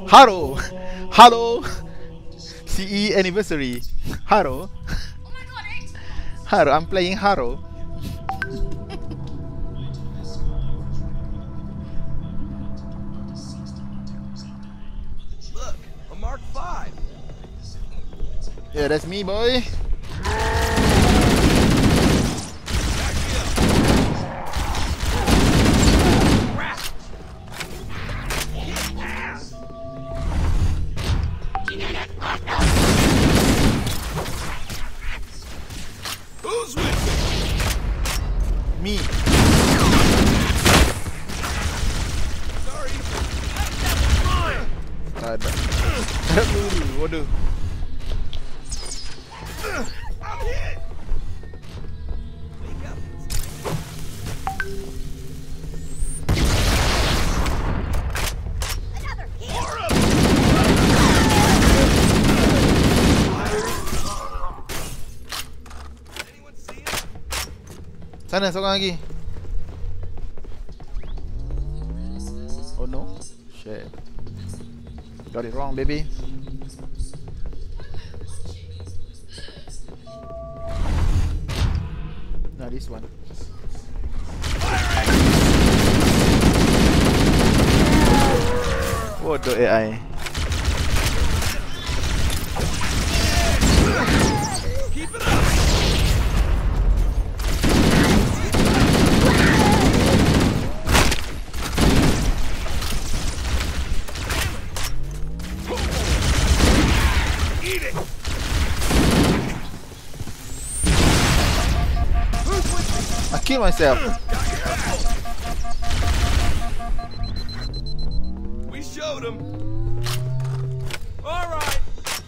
Haro. Halo. CE anniversary. Haro. Haro, I'm playing Haro. Look, a Mark V. Yeah, that's me, boy. Who's with Me. Sorry. Tak ada. Dulu, waduh. I'm hit. Wake up. Anyone see him? Sana seorang lagi. Oh no. Shit. Got it wrong, baby. No, this one. What the AI? Keep it up. Eat it. I kill myself. We showed him. All right.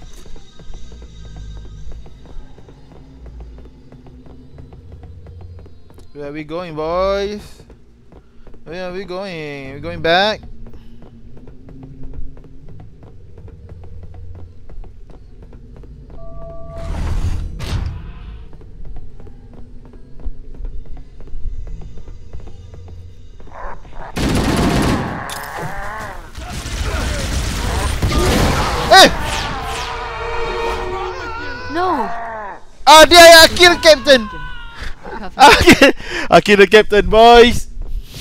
Where are we going, boys? Where are we going? We're going back. Hey! No. Ah, dia yang kill captain. I kill the captain, boys.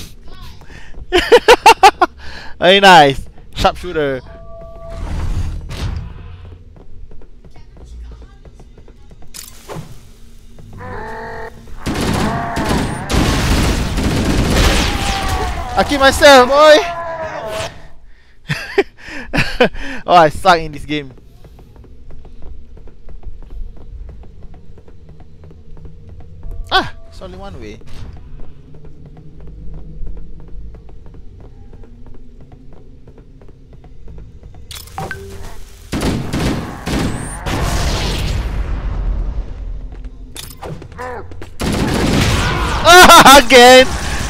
Very nice. Sharpshooter. I kill myself, boy. Oh, I suck in this game. Ah, it's only one way. Ah, again.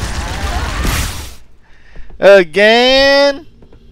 Again.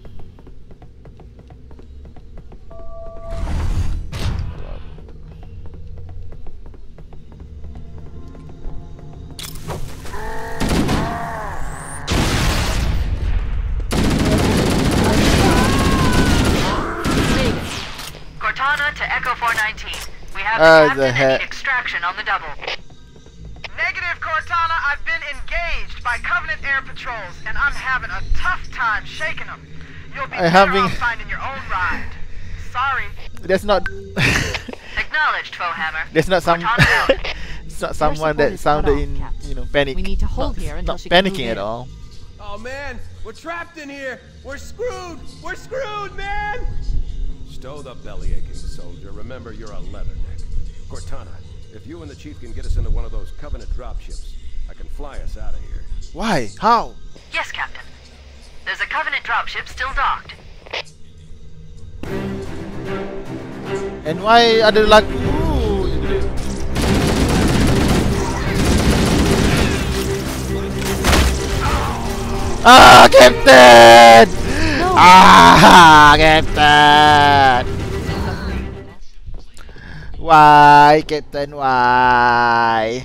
Cortana to Echo 419. We have The the captain heck. and need extraction on the double. Negative, Cortana. I've been engaged by Covenant air patrols, and I'm having a tough time shaking them. You'll be better off finding your own ride. Sorry. That's not. Acknowledged, Foehammer. That's not some. Cortana out. It's not someone that sounded in, you know, panic. We need to hold Not- here until not she can panicking move at in. all. Oh man, we're trapped in here. We're screwed. We're screwed, man. Stow the belly-aching, soldier. Remember, you're a leatherneck. Cortana, if you and the chief can get us into one of those Covenant dropships, I can fly us out of here. Why? How? Yes, Captain. There's a Covenant dropship still docked. And why ada lagu? Ah, Captain! No. Ah, Captain! Why, Captain? Why?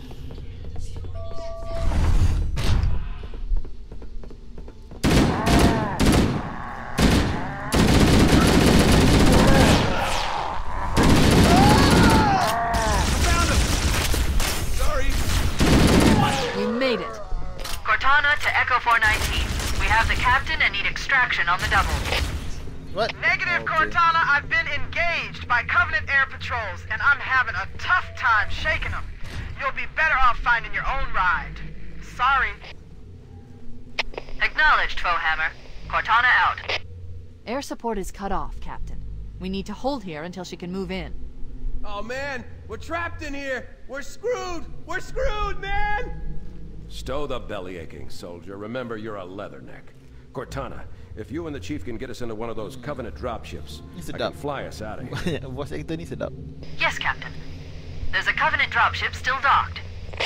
extraction on the double. What? Negative, Okay. Cortana. I've been engaged by Covenant air patrols, and I'm having a tough time shaking them. You'll be better off finding your own ride. Sorry. Acknowledged, Foehammer. Cortana out. Air support is cut off, Captain. We need to hold here until she can move in. Oh man, we're trapped in here. We're screwed. We're screwed, man. Stow the belly aching, soldier. Remember, you're a leatherneck. Cortana, if you and the chief can get us into one of those Covenant dropships, I can fly us out of here. Voice actor ni sedap. Yes, Captain. There's a Covenant dropship still docked.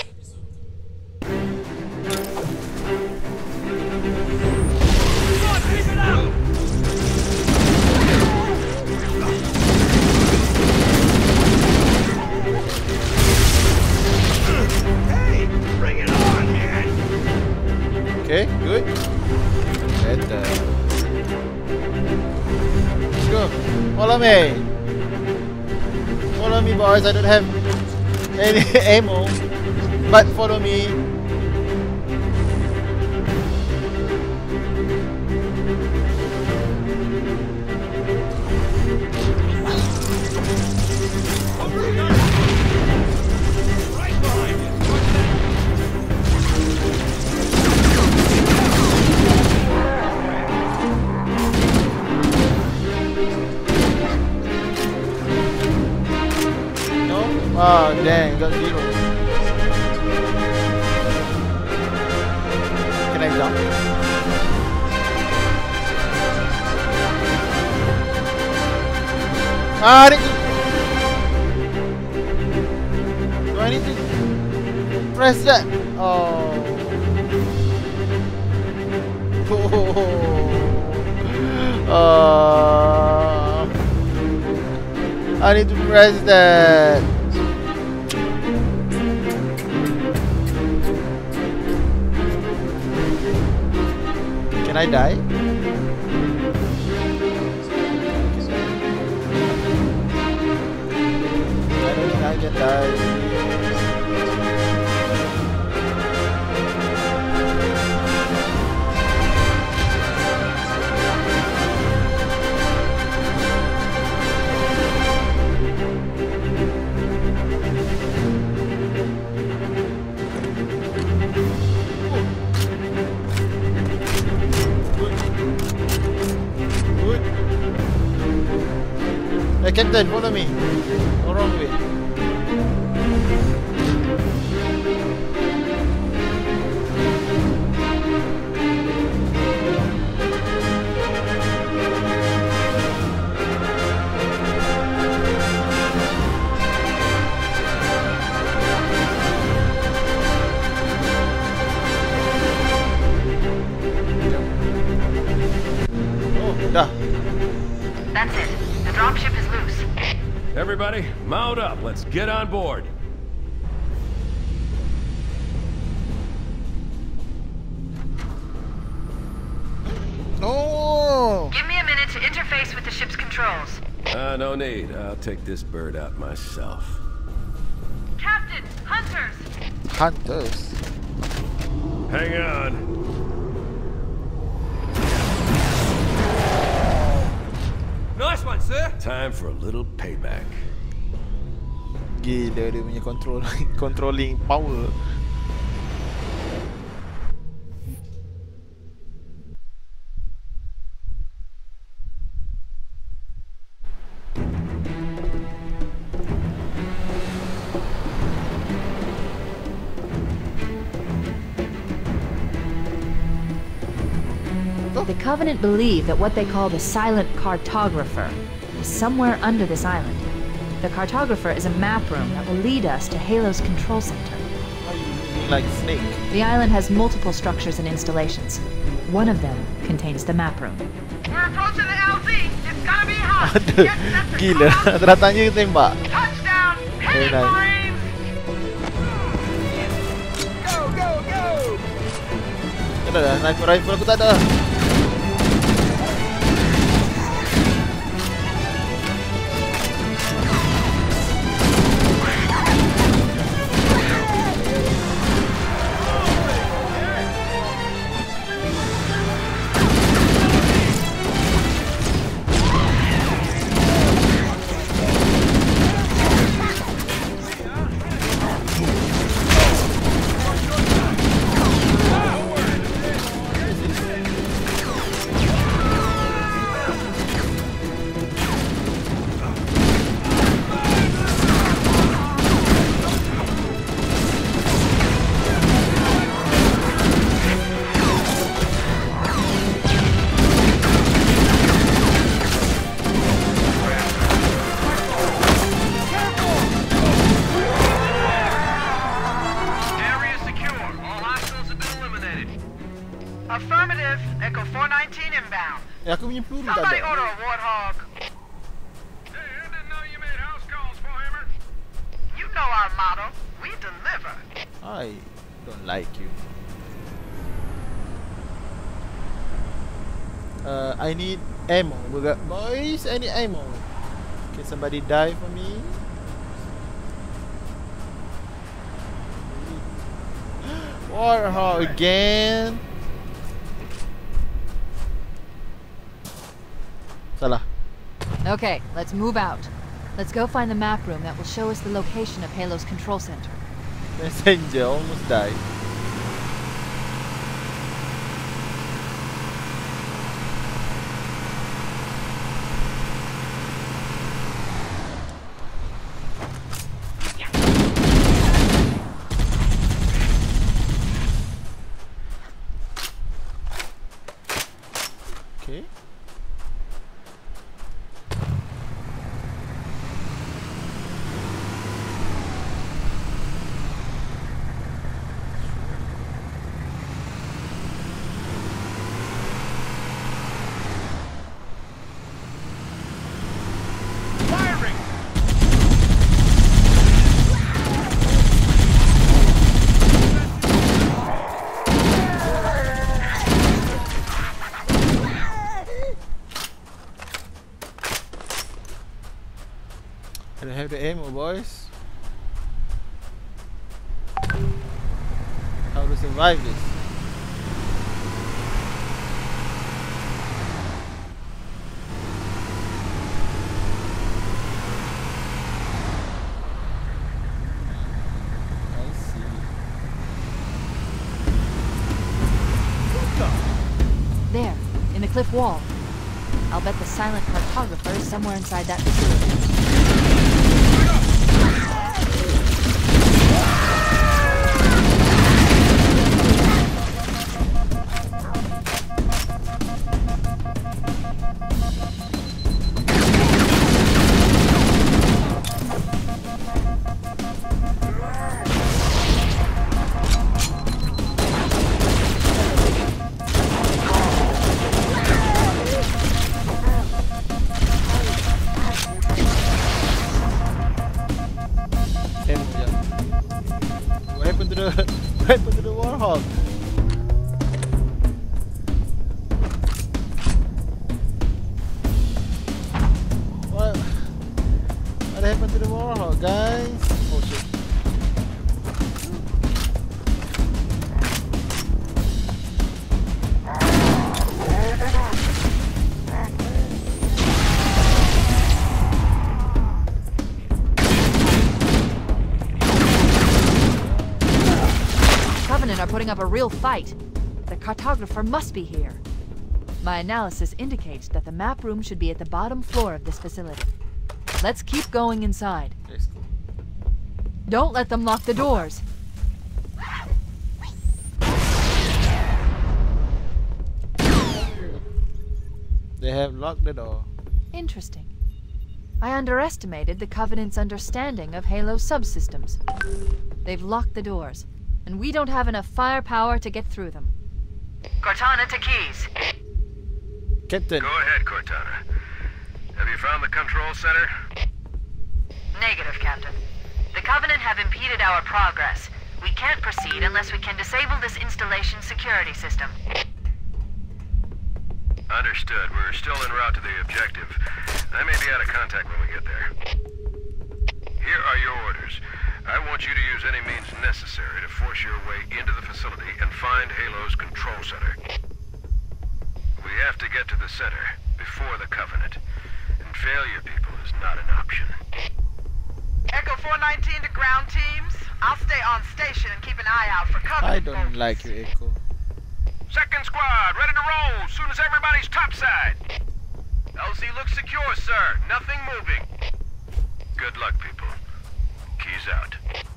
Hey, bring it on, man. Okay, good. Better. Let's go. Follow me. Follow me, boys. I don't have any ammo, but follow me. Right behind you. No? Ah, dang, got 0. Can I jump? Ah, I need to... Do I need to press that? Oh. I need to press that. Can I die? I don't think I can die. Hey, Captain, follow me. No wrong way. Oh, dah. That's it. The dropship is loose. Everybody, mount up. Let's get on board. No. Give me a minute to interface with the ship's controls. No need. I'll take this bird out myself. Captain, hunters! Hunters. Hang on. Nice one, sir. Time for a little payback. Gila dia punya controlling power. The Covenant believe that what they call the Silent Cartographer is somewhere under this island. The Cartographer is a map room that will lead us to Halo's control center. Why are you moving like a snake? The island has multiple structures and installations. One of them contains the map room. We're approaching the LZ. It's gonna be hot. Aduh, Get set to gila. come up. Teratanya tembak. Touchdown. Hit it, nice. Marines. Go, go, go! Tak ada dah, sniper rifle aku tak ada. Somebody order a warthog. Hey, I didn't know you made house calls, Forehammer. You know our motto. We deliver. I don't like you. I need ammo. We got boys. I need ammo. Can somebody die for me? Warthog again. Salah. Okay, let's move out. Let's go find the map room that will show us the location of Halo's control center. Messenger almost died. Okay. Firing! I don't have the ammo, boys. How to survive this? I see. There, in the cliff wall. I'll bet the silent cartographer is somewhere inside that facility. What happened to the what happened to the warthog? What happened to the warthog, guys? Oh shit. Covenant are putting up a real fight. The cartographer must be here. My analysis indicates that the map room should be at the bottom floor of this facility. Let's keep going inside. Let's go. Don't let them lock the doors. They have locked the door. Interesting. I underestimated the Covenant's understanding of Halo subsystems. They've locked the doors, and we don't have enough firepower to get through them. Cortana to Keys. Captain. Go ahead, Cortana. Have you found the control center? Negative, Captain. The Covenant have impeded our progress. We can't proceed unless we can disable this installation's security system. Understood. We're still en route to the objective. I may be out of contact when we get there. Here are your orders. I want you to use any means necessary to force your way into the facility and find Halo's control center. We have to get to the center before the Covenant. And failure, people, is not an option. Echo 419 to ground teams. I'll stay on station and keep an eye out for Covenant. I don't like you, Echo. Second squad, ready to roll as soon as everybody's topside. LZ looks secure, sir. Nothing moving. Good luck, people. Keys out.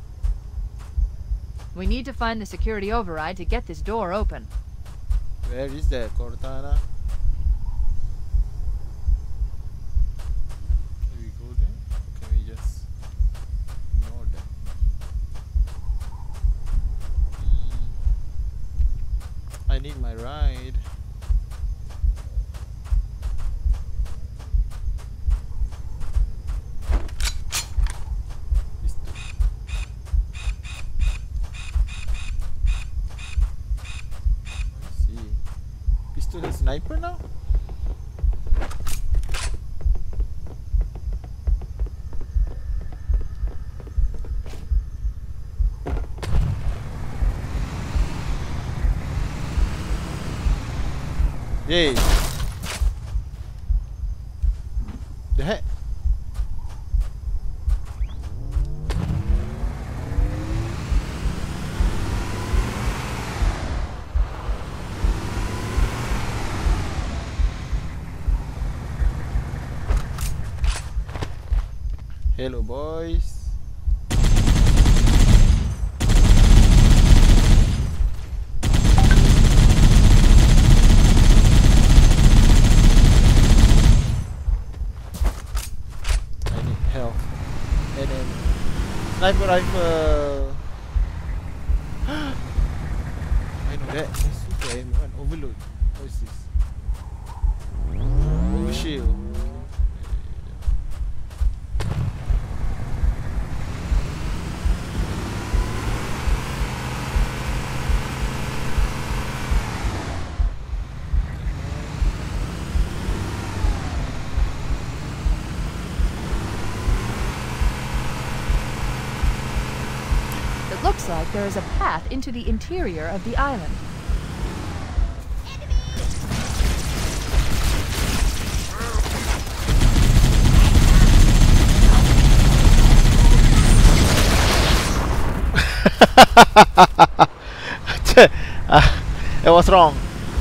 We need to find the security override to get this door open. Where is that, Cortana? Can we go there? Or can we just ignore them? I need my ride. sniper now? Yay! The heck? Hello, boys. I need help. And then sniper rifle. I know that. Let's look at him. Overload. What is this? Overshield. Looks like there is a path into the interior of the island. It was wrong.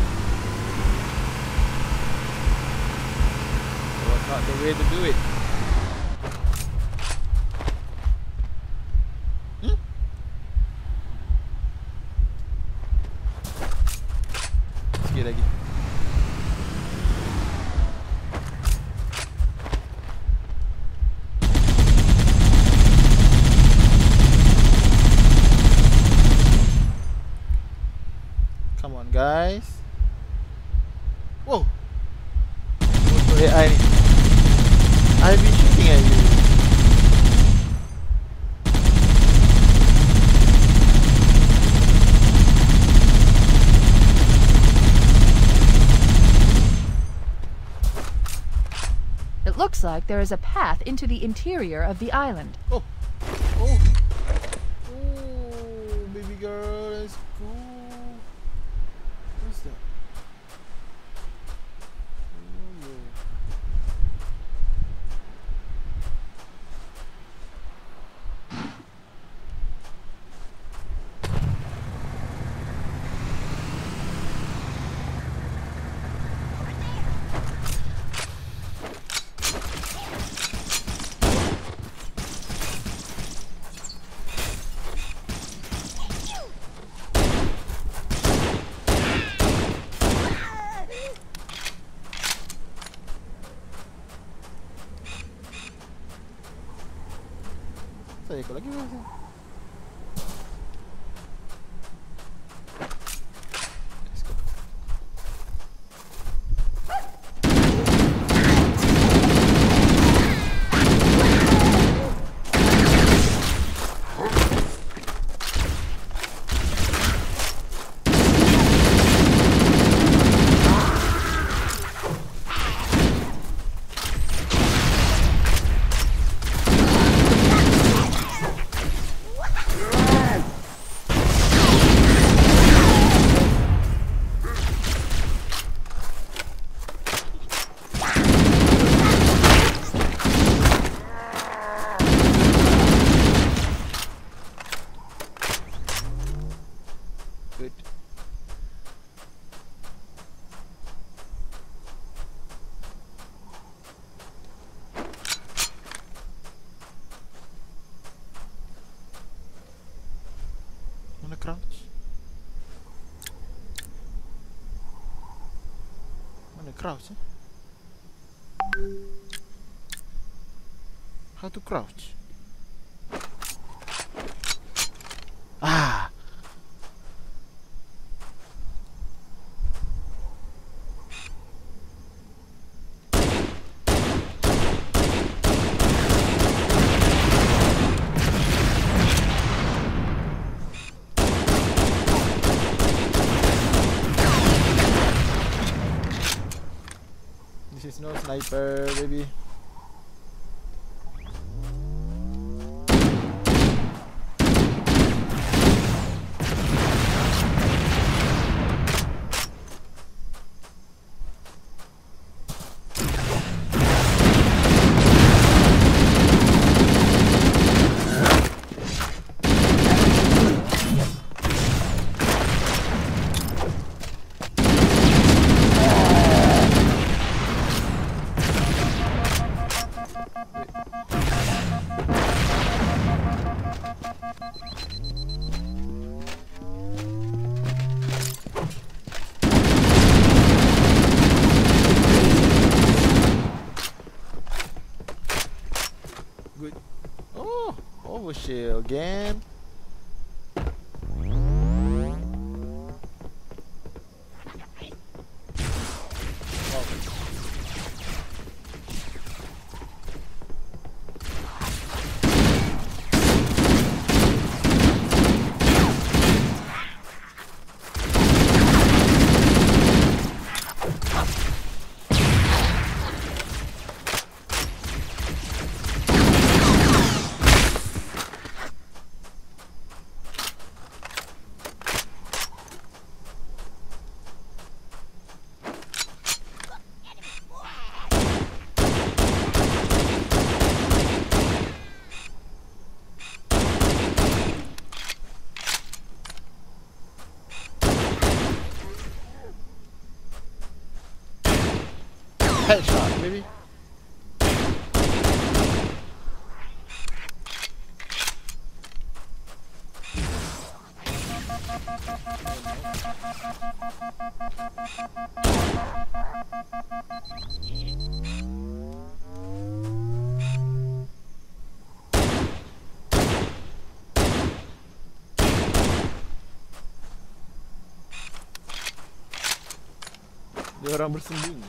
It was not the way to do it. Sikit lagi. Come on, guys. Whoa. Motor AI ni. I've been shooting at you. It looks like there is a path into the interior of the island. Oh. Oh. Oh, baby girl, let's go. What's that? Oh. Saya ikut lagi. Let's go. Good. Mana crouch? Mana crouch? How to crouch? Ah. This is no sniper, baby. Good. Oh, overshield again. Headshot, baby. Dia orang bersembunyi.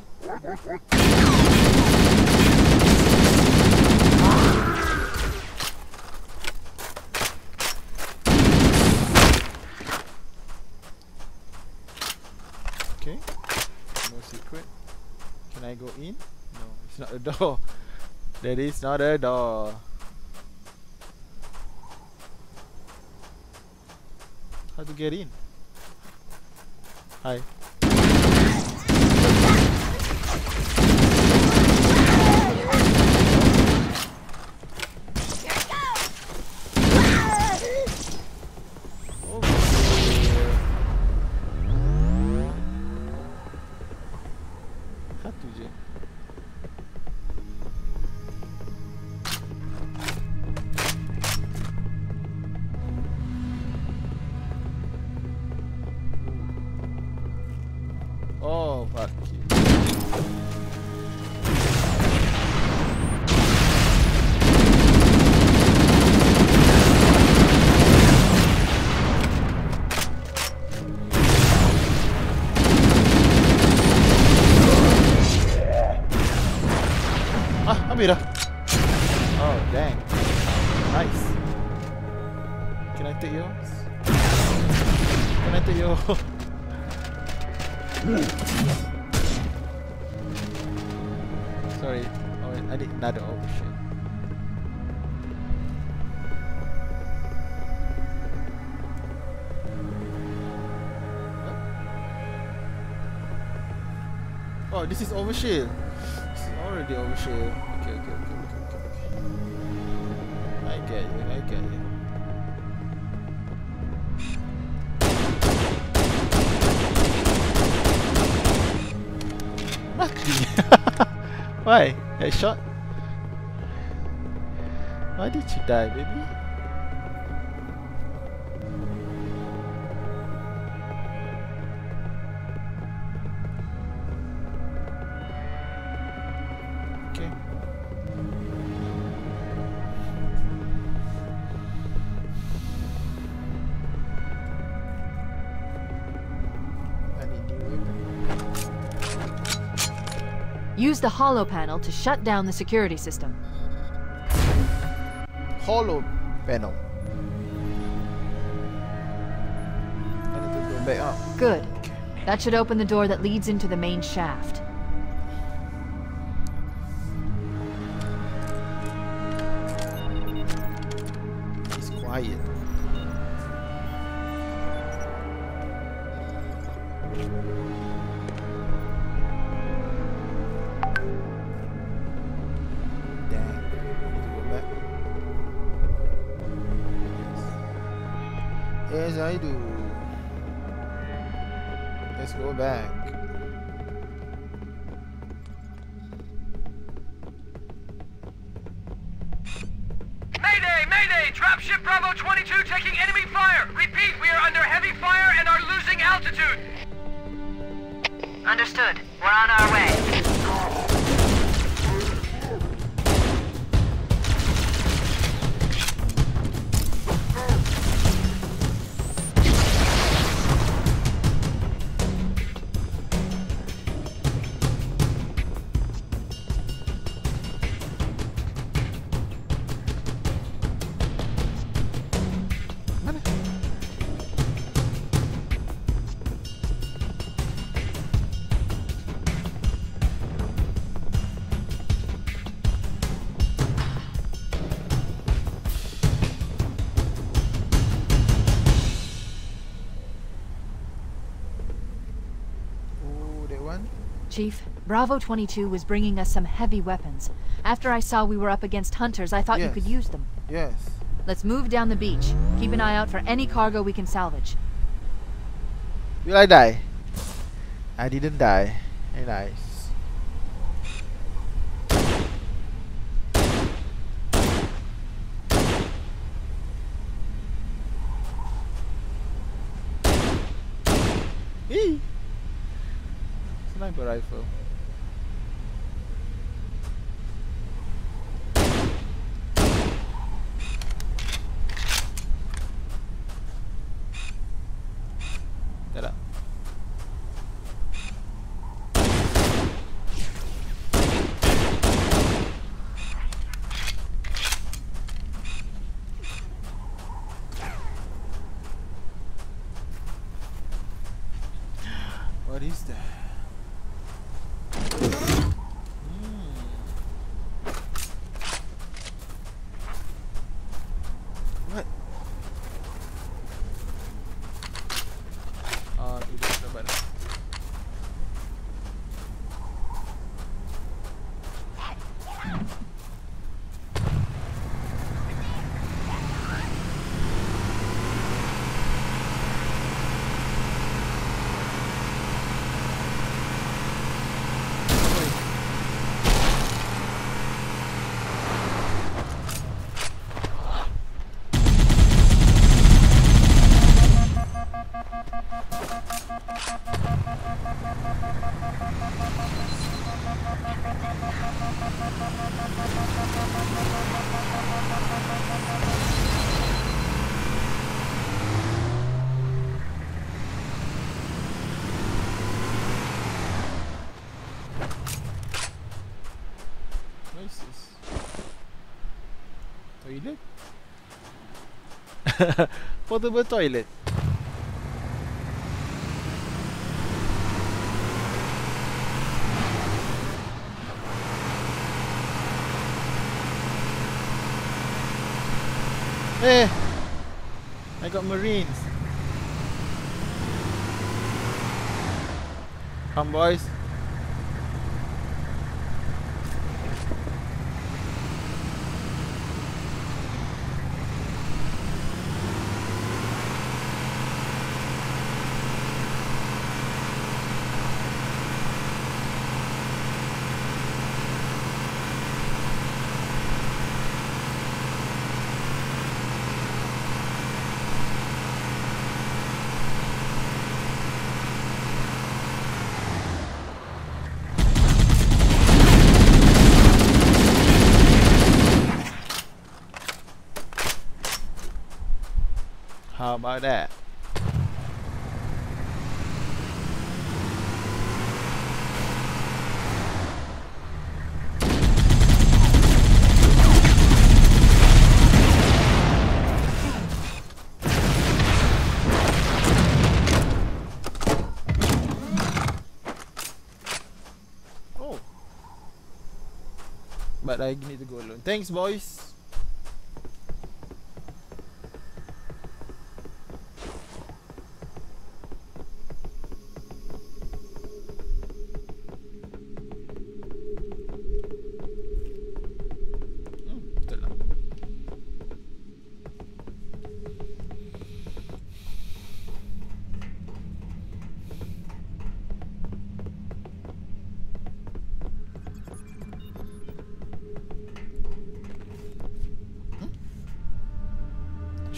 Okay, no secret. Can I go in? No, it's not a door. That is not a door. How to get in? Hi. Satu je. Oh, fuck you. Ambil dah. Oh, dang. Nice. Can I take yours? Can I take yours? Sorry. Oh, I need another overshield. Oh, this is overshield. This is already overshield. Okay. I get you. Lucky. Why? Headshot? Why did you die, baby? Okay. I need new weapon. Use the holo panel to shut down the security system. Holo panel. I need to go back up. Good. That should open the door that leads into the main shaft. quiet. Dang. Need to go back. Yes, I do. Let's go back. Mayday! Mayday! Dropship Bravo 22 taking enemy fire! Repeat, we are under heavy fire and are losing altitude! Understood. We're on our way. Chief, Bravo 22 was bringing us some heavy weapons. After I saw we were up against hunters, I thought you could use them. Yes. Let's move down the beach. Keep an eye out for any cargo we can salvage. Will I die? I didn't die. Very nice. Eee! Sniper rifle. Ta-da. What is that? What? Tidak sabar. Toilet? Portable toilet. Hey, I got Marines. Come, boys. How about that? Oh. But I need to go alone. Thanks, boys.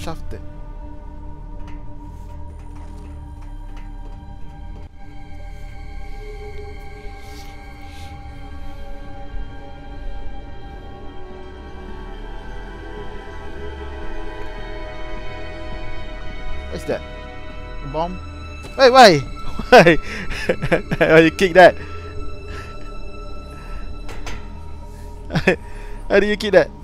shafted. What's that? A bomb? Wait, why? Why? Why you kick that? How do you kick that?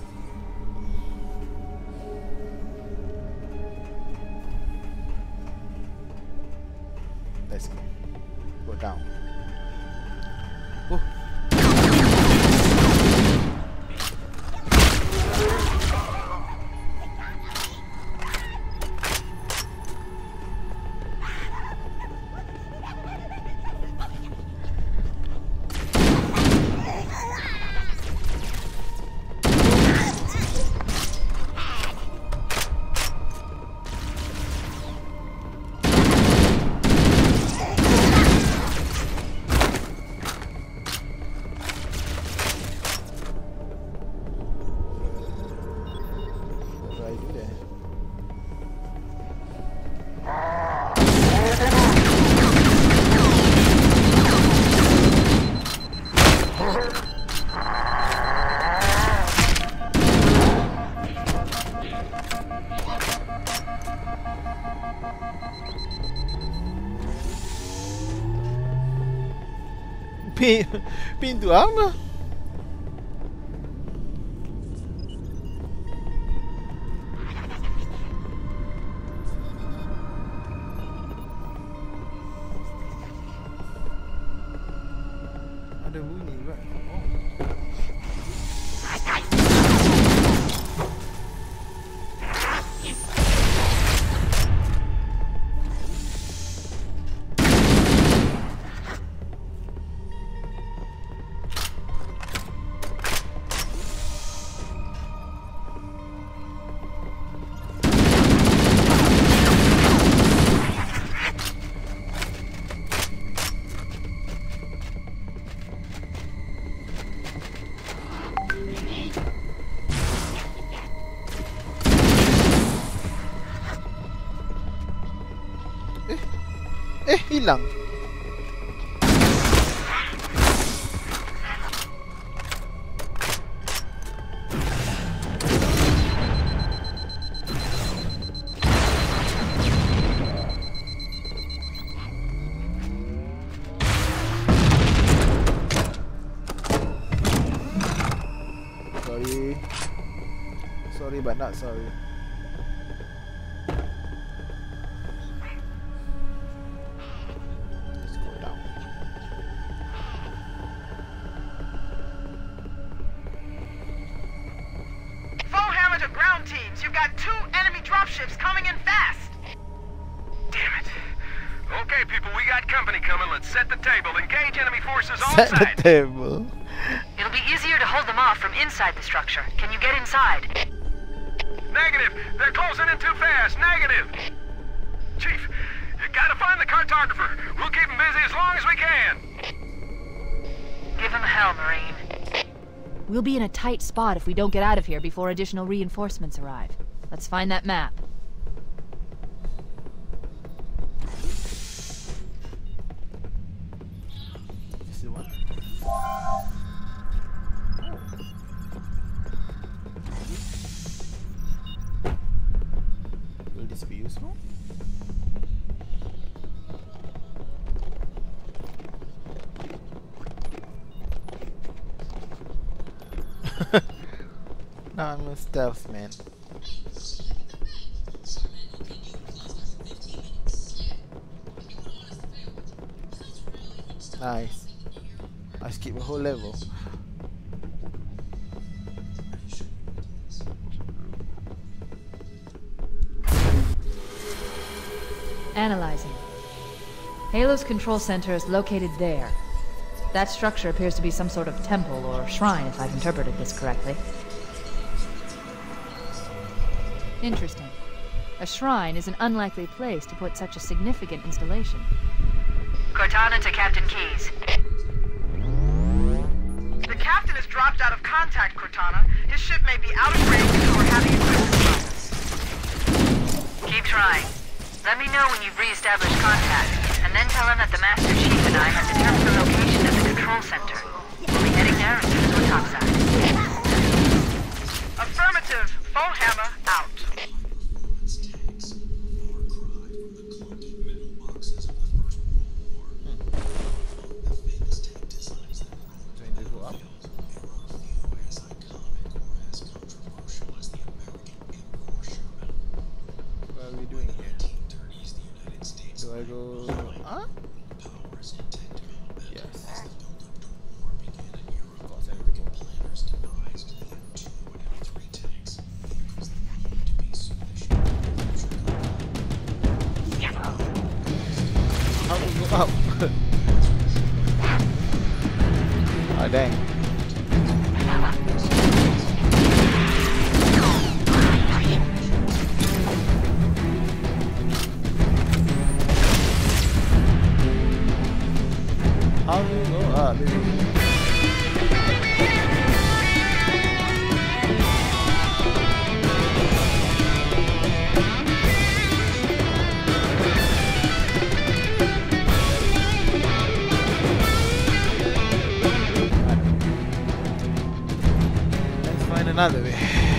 Let's go. Go down. Oh. Pintu apa? Ada bunyi juga. Hilang. Sorry but not sorry. You've got 2 enemy dropships coming in fast! Damn it. Okay, people, we got company coming. Let's set the table. Engage enemy forces on Set site. the table. It'll be easier to hold them off from inside the structure. Can you get inside? Negative. They're closing in too fast. Negative. Chief, you gotta find the cartographer. We'll keep him busy as long as we can. Give him hell, Marine. We'll be in a tight spot if we don't get out of here before additional reinforcements arrive. Let's find that map. This is the one. Will this be useful? No, I'm a stealth man. Nice. I skipped a whole level. Analyzing. Halo's control center is located there. That structure appears to be some sort of temple or shrine, if I've interpreted this correctly. Interesting. A shrine is an unlikely place to put such a significant installation. Cortana to Captain Keyes. The captain has dropped out of contact, Cortana. His ship may be out of range or having equipment problems. Keep trying. Let me know when you've re-established contact, and then tell him that the Master Chief and I have determined the location of the control center. We'll be heading there as soon as we're topside. Affirmative. Phone hammer out. What are we doing here? Do I go up? Yes. Of course, I need to go up. How do we go up? Oh dang. How do we go up? Let's find another way.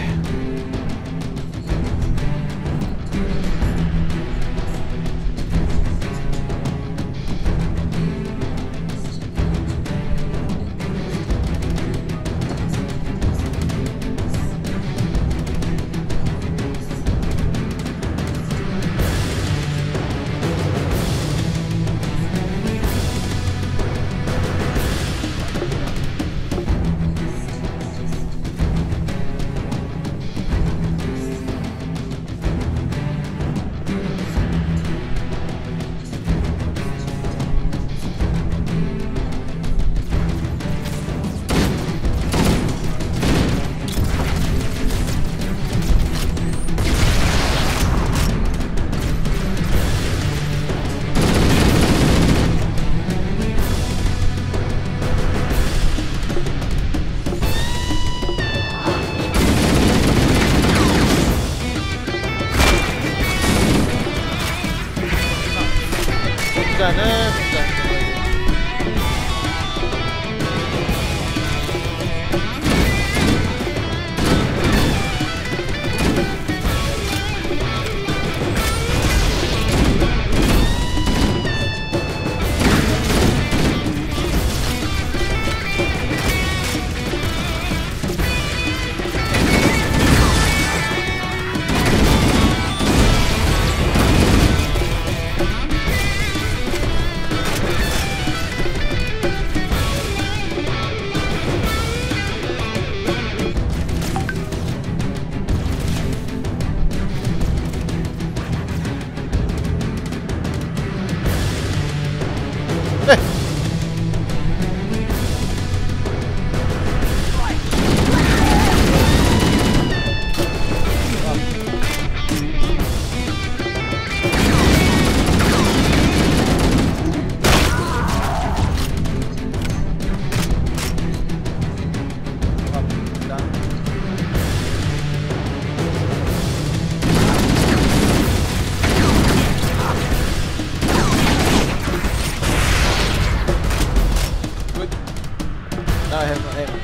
Now I have no aim.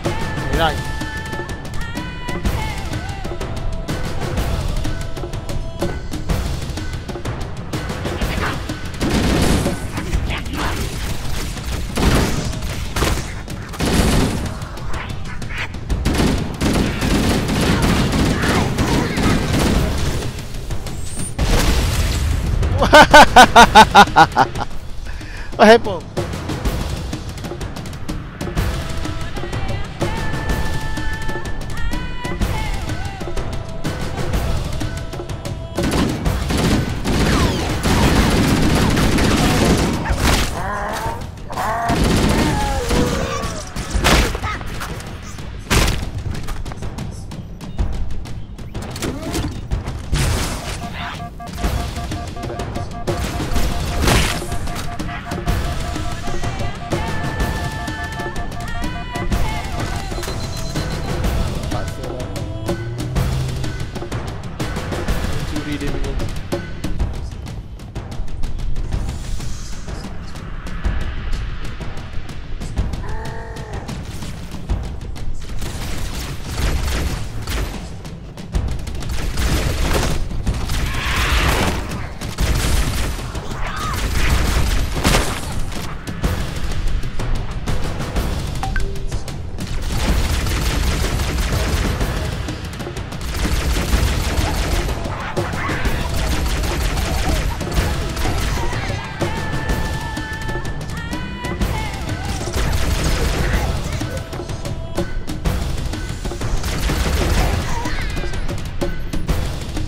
Right. What happened?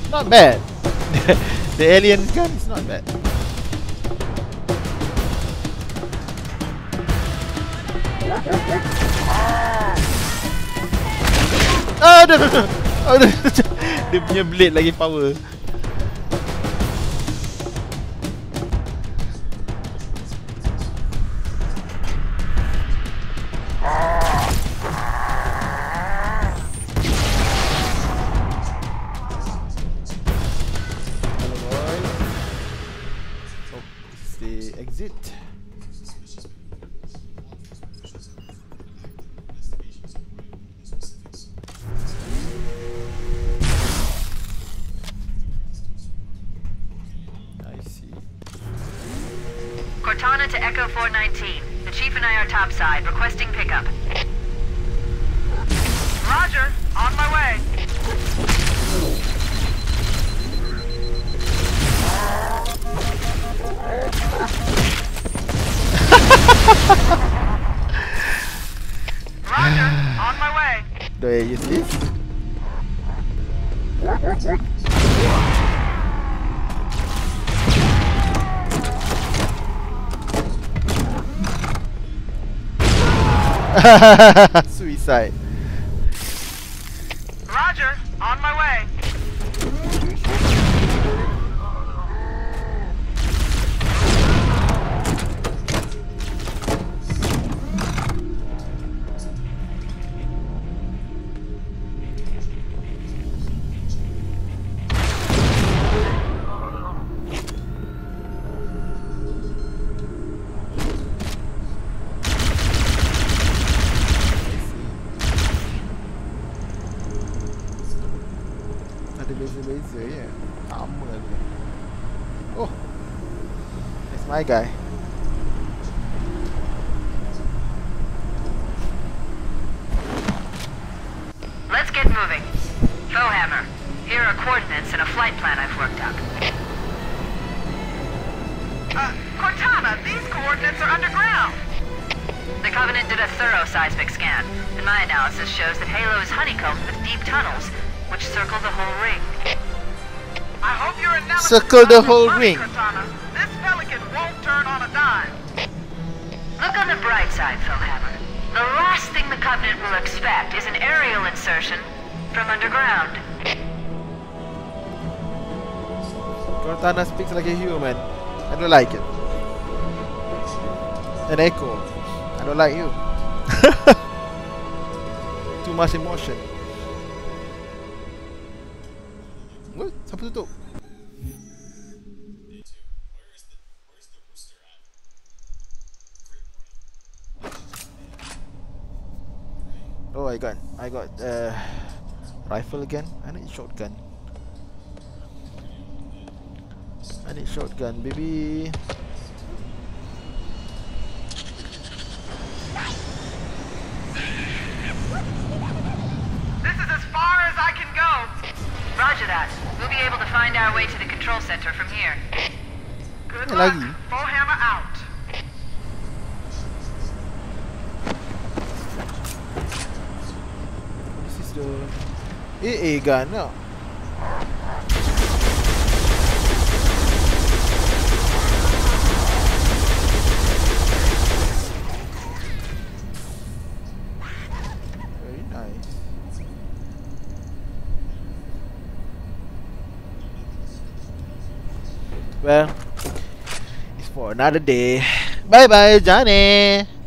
Not bad. The alien gun is not bad. Oh, no. Oh, no. Dia punya blade lagi power. Exit. I see. Cortana to Echo 419. The Chief and I are topside, requesting pickup. Roger, on my way. Roger, on my way. Do I use this? Suicide. Roger, on my way. Ada beza-beza ya. Sama je. Oh. That's my guy. Let's get moving. Foehammer, here are coordinates and a flight plan I've worked up. Cortana, these coordinates are underground. The Covenant did a thorough seismic scan, and my analysis shows that Halo is honeycombed with deep tunnels, which circle the whole ring. I hope your analysis Circle the is whole funny, ring. Cortana. This pelican won't turn on a dime. Look on the bright side, Foehammer. The last thing the Covenant will expect is an aerial insertion from underground. Cortana speaks like a human. I don't like it. And Echo, I don't like you. Too much emotion. What? Siapa tutup? Oh, I got rifle again. I need shotgun. I need shotgun, baby. This is as far as I can go. Roger that. We'll be able to find our way to the control center from here. Good Ni luck. lagi. Foehammer out. This is the AA gun lah. Very nice. Well, it's for another day. Bye bye, Johnny.